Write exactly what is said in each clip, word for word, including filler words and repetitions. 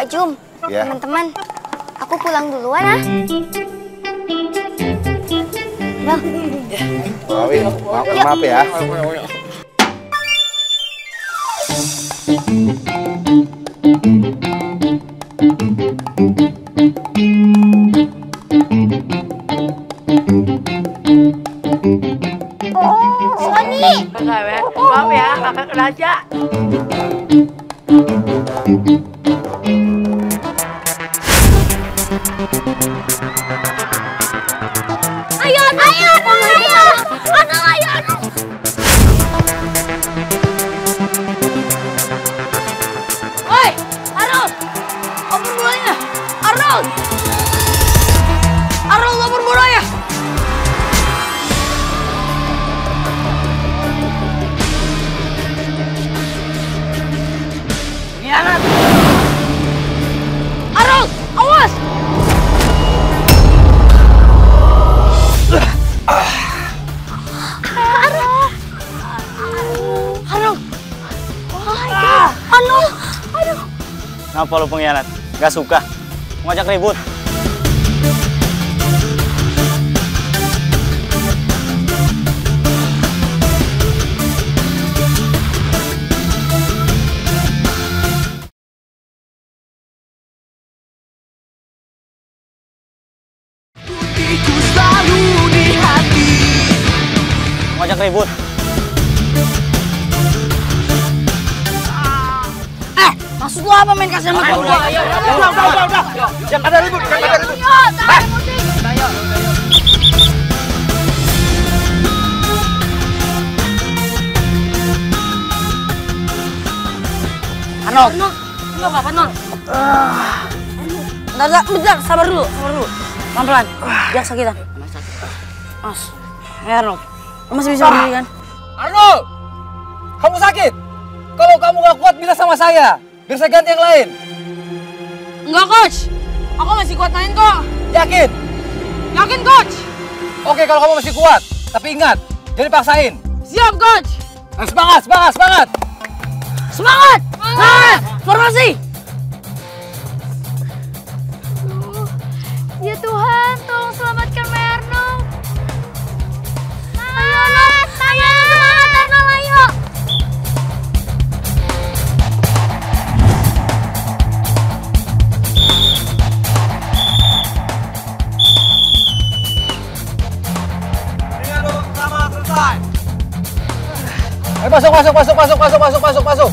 Pak Jum, ya. Teman-teman, aku pulang duluan ah. Bang. Maafin, maaf, maaf ya. Sony. Maaf ya, kakak raja. Ayo, ayo, ayo, ayo, ayo. Oi, Arnold, open bolanya. Arnold, Arnold open bolanya. Khianat. Arnold, awas. Kenapa lu pengkhianat? Gak suka? Ngajak ribut? Ngajak ribut? Maksud lu apa main kasar sama gue? Udah, udah, udah, udah. Jangan ada ribut, jangan ada ribut. Arnold, lu apa Arnold? Bentar, bentar, bentar, sabar dulu, sabar dulu. Pelan-pelan, jangan sakitan. Mas, ya Arnold, lu masih bisa berdiri kan? Arnold, kamu sakit? Kalau kamu gak kuat bilang sama saya, biar saya ganti yang lain. Enggak, Coach. Aku masih kuat main kok. Yakin? Yakin, Coach? Oke, kalau kamu masih kuat. Tapi ingat, jangan dipaksain. Siap, Coach. Nah, semangat, semangat, semangat. Semangat! Semangat! Formasi! Ya Tuhan, tolong selamatkan Mbak Arnold. Ayo, Arnold. Ayo, semangat Arnold, ayo. Ayo masuk, masuk, masuk, masuk, masuk, masuk, masuk, masuk.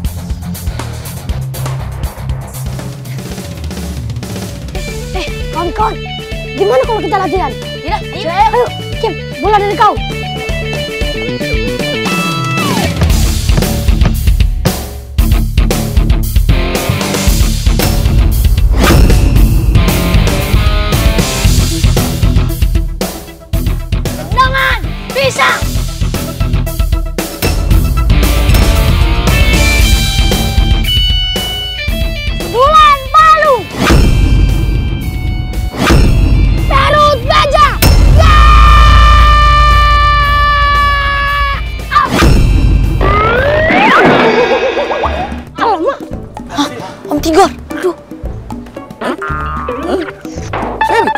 Eh, kawan-kawan, gimana kalau kita latihan? Yaudah, ayo. Ayo, Kim, bola dari kau. Tendangan, bisa. Bulan Palu. Perut baja. Ya! Ah! Alamak. Hah? Om Tigor. Aduh. Saya betul.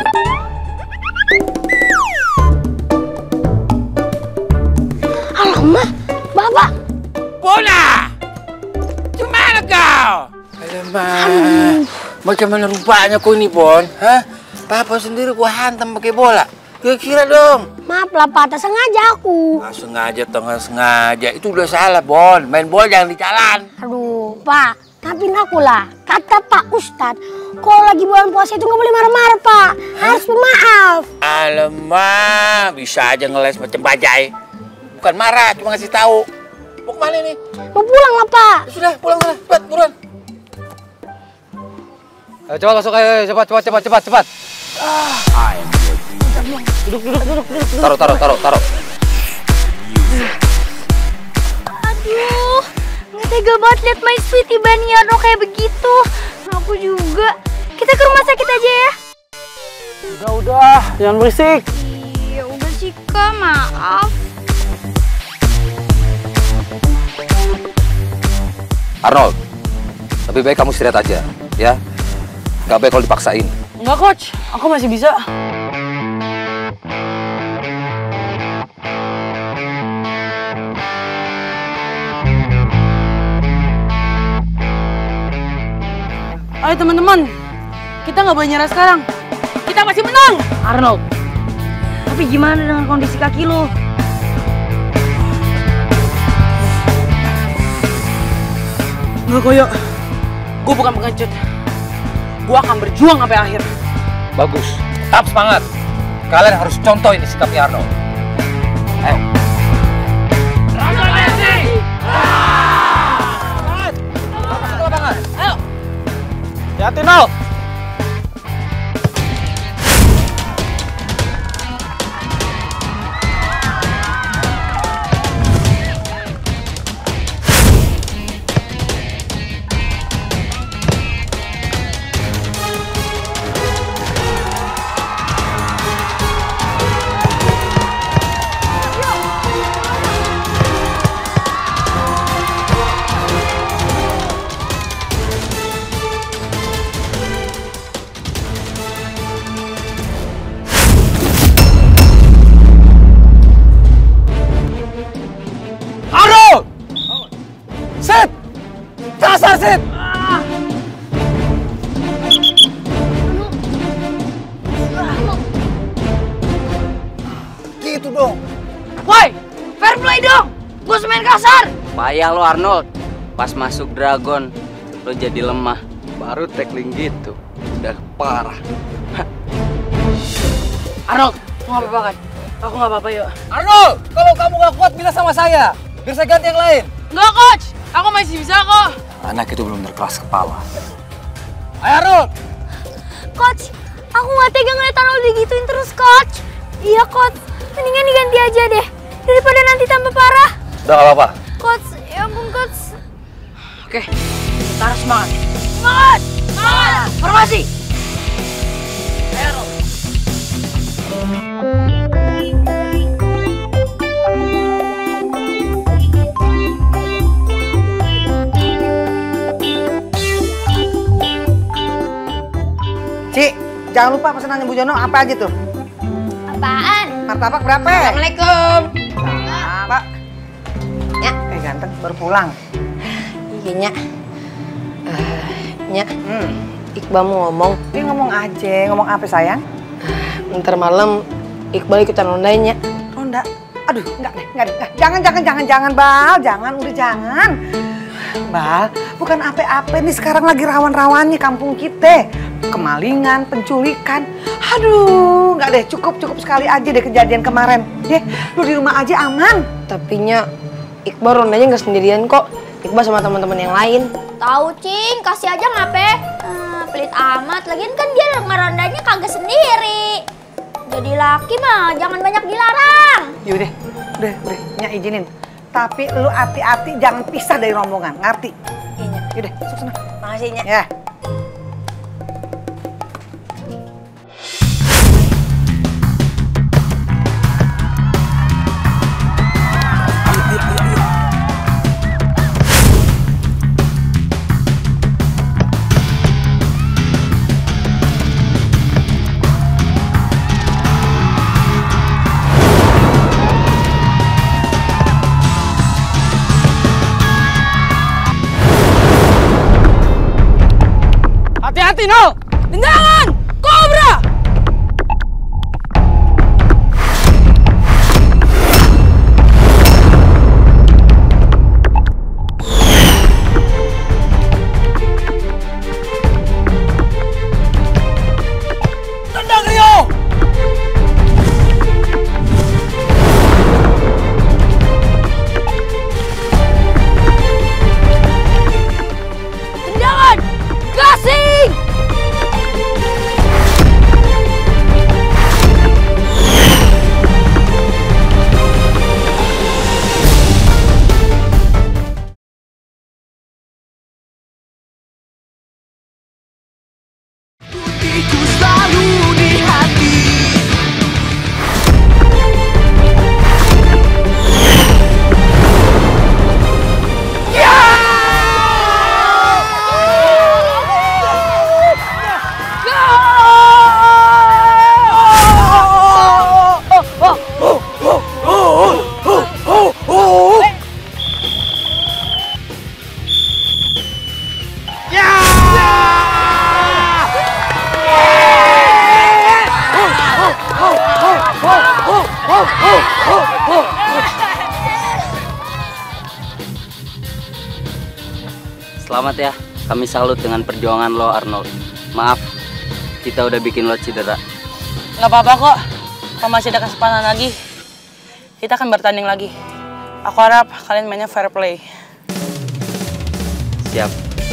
Alamak, Bapak. Bola! Gimana kau? Alamak, macam mana rupanya kau ini, Bon? Hah? Papa sendiri gua hantam pakai bola. Kira-kira dong. Maaf lah Pak, tak sengaja aku. Nggak sengaja atau nggak sengaja, itu udah salah, Bon. Main bola jangan di jalan. Aduh, Pak, maafin aku lah. Kata Pak Ustadz, kalau lagi bulan puasa itu nggak boleh marah-marah, Pak. Harus pemaaf. Alamak, bisa aja ngeles macam bajai. Bukan marah, cuma ngasih tahu. Mau kemana nih? Mau pulang lah, Pak. Ya sudah, pulang sana. Cepat, buruan. Ayo, cepat masuk, ayo, cepat, cepat, cepat, cepat, cepat. Ah. Duduk, duduk, duduk, duduk. Taruh, taruh, taruh, taruh. Aduh, nggak tega banget liat my sweetie Bani Arno kayak begitu. Aku juga. Kita ke rumah sakit aja ya. Udah, udah. Jangan berisik. Iya, udah sih, Kak. Maaf. Arnold, lebih baik kamu istirahat aja. ya. Gak baik kalau dipaksain. Enggak, Coach. Aku masih bisa. Ayo teman-teman, kita nggak boleh nyerah sekarang. Kita masih menang. Arnold, tapi gimana dengan kondisi kaki lo? Nggak koyo, gue bukan pengecut. Gue akan berjuang sampai akhir. Bagus, tetap semangat. Kalian harus contoh ini sikapnya Arnold. Ayo. Hati-hati, Nol. Sit! Kasar, Sit! Gitu dong. Woi, fair play dong. Gue semain kasar. Payah lo Arnold. Pas masuk Dragon, lo jadi lemah. Baru tackling gitu. Udah parah. Arnold, lo nggak apa-apa kan? Aku nggak apa-apa yuk. Arnold, kalau kamu gak kuat bilang sama saya. Biar saya ganti yang lain. Enggak, Coach. Aku masih bisa kok. Anak itu belum terkeras kepala. Ayo Arnold! Coach, aku nggak tega ngeliat Arnold digituin terus, Coach. Iya, Coach. Mendingan diganti aja deh. Daripada nanti tambah parah. Udah gak apa-apa. Coach, ya ampun, Coach. Oke, kita harus semangat. Semangat! Semangat! Formasi! Ayo, Arnold. Cik, jangan lupa pesanannya Bu Jono apa aja tuh? Apaan? Martabak berapa? Assalamualaikum. Pak. Ya. Eh ganteng, baru pulang. Iya, Nya. Uh, Nya, Hmm. Iqbal mau ngomong. Dia ngomong aja, ngomong apa sayang? Ntar malam Iqbal ikutan ronda, Nya. Ronda? Aduh, enggak deh, enggak deh. Jangan, jangan, jangan, jangan, Bal. Jangan, udah jangan. Bal, bukan apa-apa nih sekarang lagi rawan-rawannya kampung kita. Kemalingan, penculikan. Aduh, enggak deh, cukup, cukup sekali aja deh kejadian kemarin. Ya, lu di rumah aja aman. Tapi Nya, Iqbal rondanya nggak sendirian kok. Iqbal sama teman-teman yang lain. Tahu, Cing. Kasih aja ngape. Hmm, pelit amat. Lagian kan dia ngerondanya kagak sendiri. Jadi laki mah jangan banyak dilarang. Yaudah, udah, udah, Nya izinin. Tapi lu hati-hati jangan pisah dari rombongan, ngerti? Iya, Nya. Yaudah, masuk sana. Makasih, Nya. Ya. Hati-hati, Nol! Tendangan! Kobra! Tendang Rio! Tendangan! Gasing! Selamat ya. Kami salut dengan perjuangan lo, Arnold. Maaf, kita udah bikin lo cedera. Nggak apa-apa kok. Kalau masih ada kesempatan lagi, kita akan bertanding lagi. Aku harap kalian mainnya fair play. Siap.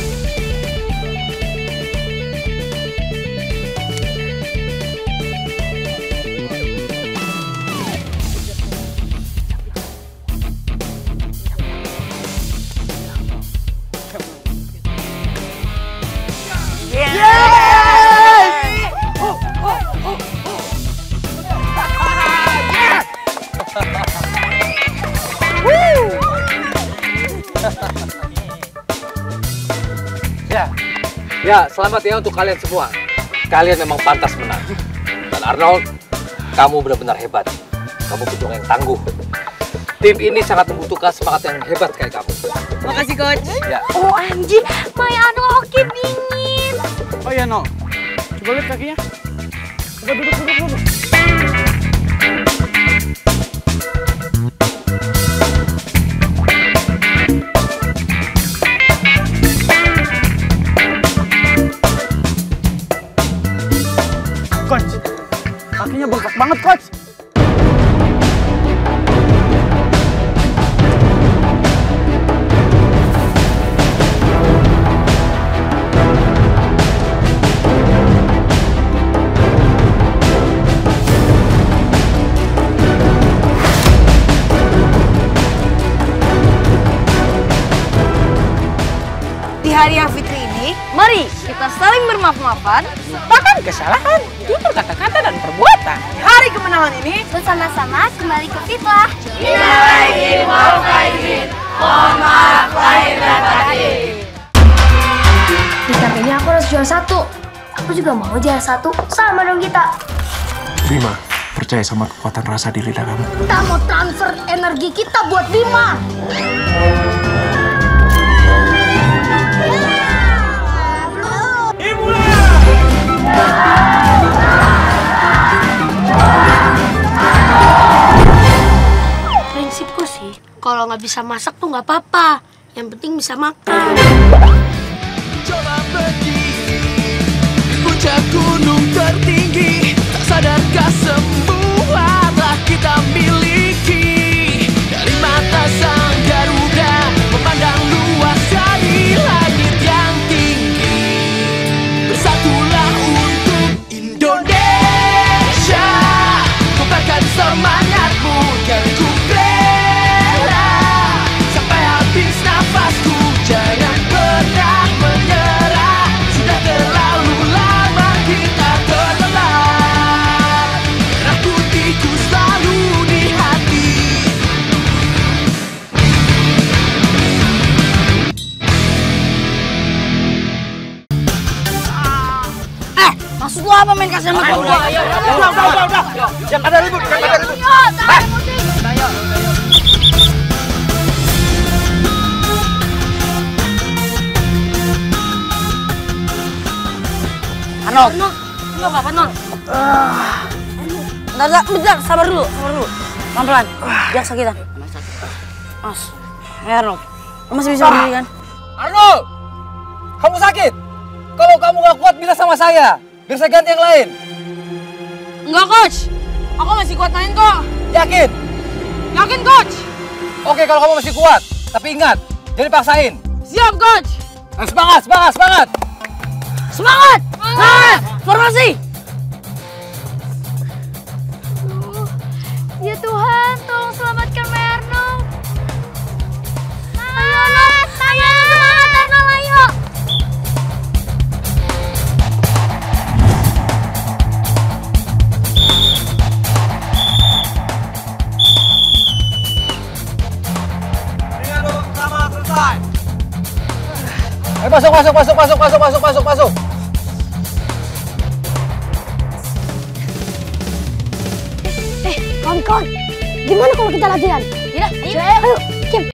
Ya, ya selamat ya untuk kalian semua. Kalian memang pantas menang. Dan Arnold, kamu benar-benar hebat. Kamu pejuang yang tangguh. Tim ini sangat membutuhkan semangat yang hebat kayak kamu. Makasih, Coach. Ya. Oh anjir, my Arnold hoki dingin. Oh iya, No. Coba lihat kakinya. Coba duduk, duduk, duduk. Coach, kakinya bengkak banget, Coach. Di hari yang fitri ini, mari kita saling bermaaf-maafan, lupakan kesalahan, jujur kata-kata dan perbuatan. Di hari kemenangan ini, Bersama-sama kembali ke fitrah. Di kamp ini aku harus juara satu. Aku juga mau juara satu. Sama dong kita. Bima, percaya sama kekuatan rasa di lidah kamu. Kita mau transfer energi kita buat Bima. Prinsipku sih, kalau nggak bisa masak tuh nggak apa-apa. Yang penting bisa makan. Coba berdiri di puncak gunung tertinggi, tak sadarkah semua telah kita miliki. Dari mata sang Garuda memandang luas dari langit yang tinggi. Bersatulah untuk Indonesia, kobarkan semangatmu dan ku bela sampai habis nafasku. Jangan pernah menyerah, sudah terlalu lama kita terbelah. Merah putihku selalu di hati. Eh, maksud lu apa main kasar sama gua? Udah, udah, udah, udah. Jangan ada ribut, jangan ada ribut. Arnold, lu apa-apa, Non? Bentar, bentar, bentar, sabar dulu, sabar dulu. Pelan-pelan, jangan sakitan. Mas, eh Arnold, lu masih bisa berdiri kan? Arnold, kamu sakit? Kalau kamu gak kuat, bilang sama saya. Biar saya ganti yang lain. Enggak, Coach. Aku masih kuat main kok. Yakin? Yakin, Coach? Oke, kalau kamu masih kuat. Tapi ingat, jangan dipaksain. Siap, Coach. Eh, semangat, semangat, semangat. Semangat! Semangat! Formasi! Ya Tuhan, tolong selamatkan my Arnold. Ayo, Arnold. Ayo, semangat Arnold, ayo. Ayo masuk, masuk, masuk, masuk, masuk, masuk, masuk, masuk. Eh, kawan-kawan, gimana kalau kita latihan? Yaudah, ayo, ayo.